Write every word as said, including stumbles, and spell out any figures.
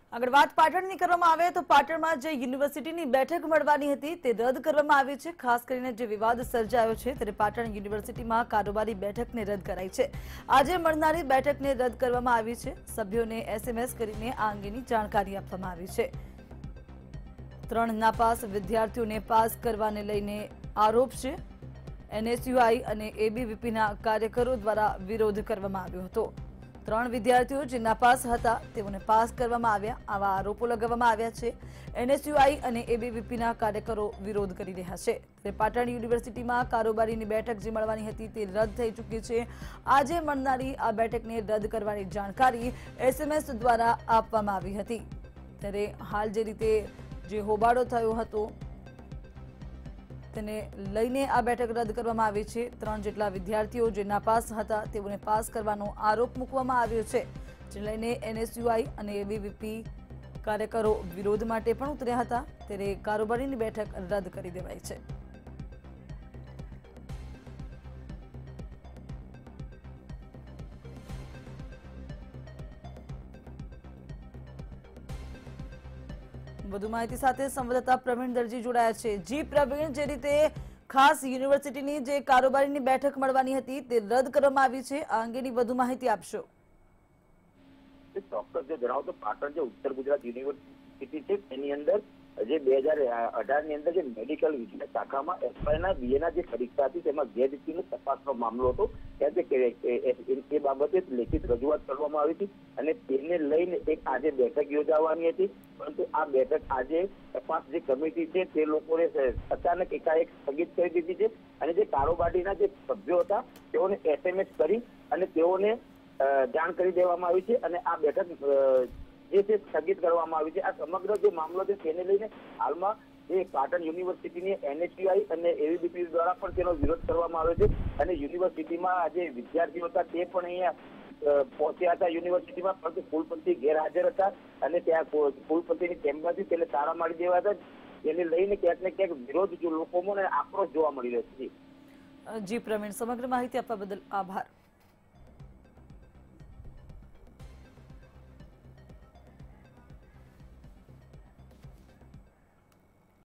આગળ વાત પાટણની કરવામાં આવે તો પાટણમાં જે યુનિવર્સિટીની બેઠક મળવાની હતી તે રદ કરવામાં આવી છે। ખાસ કરીને જે વિવાદ સર્જાયો છે ત્યારે પાટણ યુનિવર્સિટીમાં કારોબારી બેઠકને રદ કરાઈ છે। આજે મળનારી બેઠકને રદ કરવામાં આવી છે। સભ્યોને એસએમએસ કરીને આ અંગેની જાણકારી આપવામાં આવી છે। ત્રણ નાપાસ વિદ્યાર્થીઓને પાસ કરવાને લઈને આરોપ છે। એનએસયુઆઈ અને એબીવીપીના કાર્યકરો દ્વારા વિરોધ કરવામાં આવ્યો હતો। ત્રણ વિદ્યાર્થીઓ જે નાપાસ હતા તેઓને પાસ કરવામાં આવ્યા, આવા આરોપો લગાવવામાં આવ્યા છે। એનએસયુઆઈ અને એબીવીપીના કાર્યકરો વિરોધ કરી રહ્યા છે। ત્યારે પાટણ યુનિવર્સિટીમાં કારોબારીની બેઠક જે મળવાની હતી તે રદ થઈ ચૂકી છે। આજે મળનારી આ બેઠકને રદ કરવાની જાણકારી એસએમએસ દ્વારા આપવામાં આવી હતી। ત્યારે હાલ જે રીતે જે હોબાળો થયો હતો તેને લઈને આ બેઠક રદ કરવામાં આવી છે। ત્રણ જેટલા વિદ્યાર્થીઓ જે નાપાસ હતા તેઓને પાસ કરવાનો આરોપ મૂકવામાં આવ્યો છે, જે લઈને એનએસયુઆઈ અને એબીવીપી કાર્યકરો વિરોધ માટે પણ ઉતર્યા હતા। ત્યારે કારોબારીની બેઠક રદ કરી દેવાઈ છે। વધુ માહિતી સાથે સંવાદદાતા પ્રવીણ દરજી જોડાયા છે। જી પ્રવીણ, જે રીતે ખાસ યુનિવર્સિટીની જે કારોબારીની બેઠક મળવાની હતી તે રદ કરવામાં આવી છે, આ અંગેની વધુ માહિતી આપશો। ચોક્કસ જો જણાવો તો પાટણ જે ઉત્તર ગુજરાત યુનિવર્સિટી છે એની અંદર જે બે હજાર અઢાર ની અંદર જે મેડિકલ વિજ્ઞાન શાખામાં એફવાયના બીએના જે પરીક્ષા હતી તેમાં ગેરરીતિનો તપાસનો મામલો હતો। એ બાબતે લેખિત રજૂઆત કરવામાં આવી હતી અને તેને લઈને એક આજે બેઠક યોજાવાની હતી, પરંતુ આ બેઠક આજે તપાસ જે કમિટી છે તે લોકોને અચાનક એકાએક સ્થગિત કરી દીધી છે અને જે કારોબારીના જે સભ્યો હતા તેઓને એસએમએસ કરી અને તેઓને જાણ કરી દેવામાં આવી છે અને આ બેઠક જે છે સ્થગિત કરવામાં આવી છે। આ સમગ્ર જે મામલો છે તેને લઈને હાલમાં જે પાટણ યુનિવર્સિટીની એનએસયુઆઈ અને એબીવીપી દ્વારા પણ તેનો વિરોધ કરવામાં આવ્યો છે અને યુનિવર્સિટીમાં જે વિદ્યાર્થીઓ હતા તે પણ અહીંયા પહોંચ્યા હતા યુનિવર્સિટીમાં, પરંતુ કુલપતિ ગેરહાજર હતા અને ત્યાં કુલપતિની ચેમ્બરથી તેને તાળા મારી દેવા હતા, તેને લઈને ક્યાંક ને ક્યાંક વિરોધ જો લોકોમાં આક્રોશ જોવા મળી રહ્યો છે। જી પ્રવીણ, સમગ્ર માહિતી આપવા બદલ આભાર।